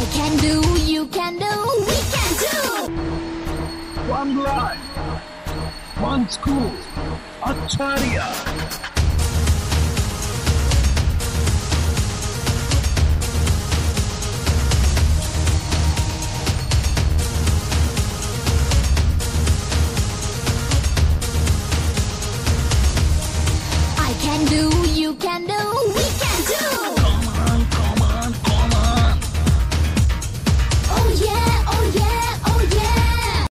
can do, you can do, we can do. One life, one school, Acharya.